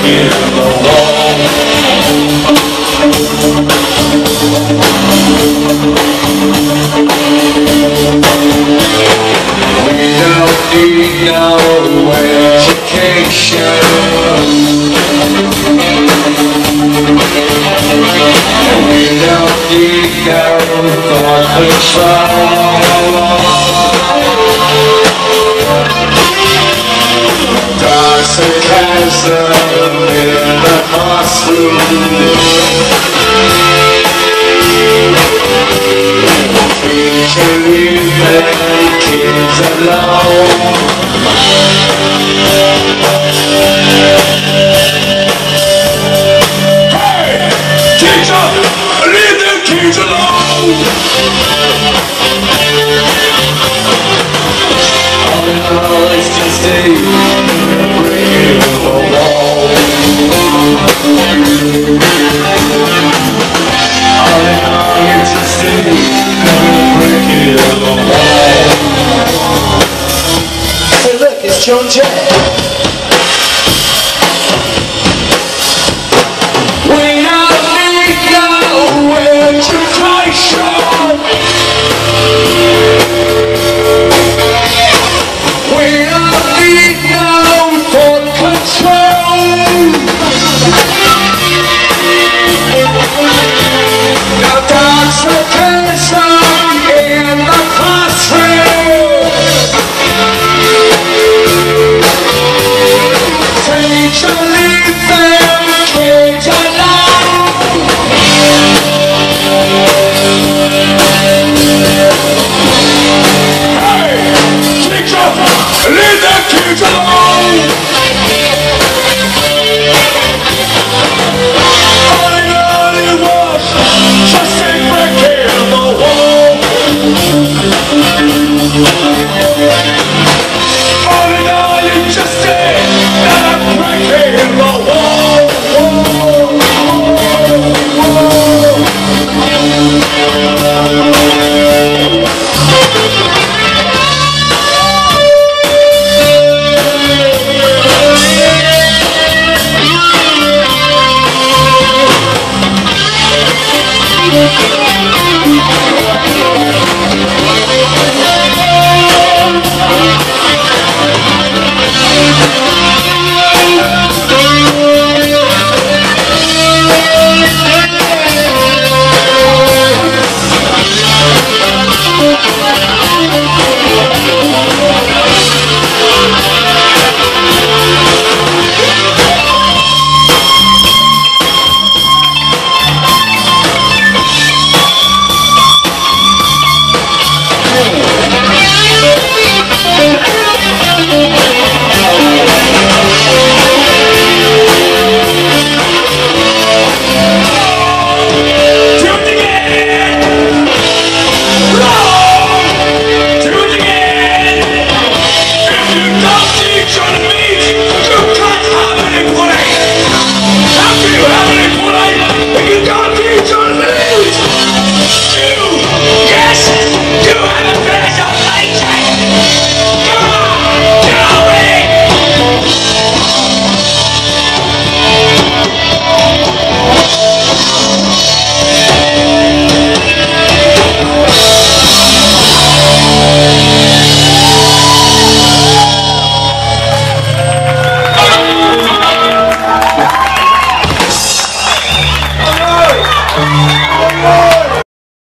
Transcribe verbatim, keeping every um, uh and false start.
breaking the wall. We don't need no education. We don't need no thought control. Dark sarcasm in the classroom. Teacher, leave them kids alone. Hey! Teacher, leave them kids alone! All in all, it's just a breaking the wall. All in all, it's just a breaking the wall. Hey look, it's Joan Jett. We don't need no education. We don't need no thought control. Now dark sarcasm in the classroom. Teacher, leave them kids alone. Hey, teacher, leave them kids alone. All in all, it was just a break in the wall. All in all, it just a break in the wall. Trying to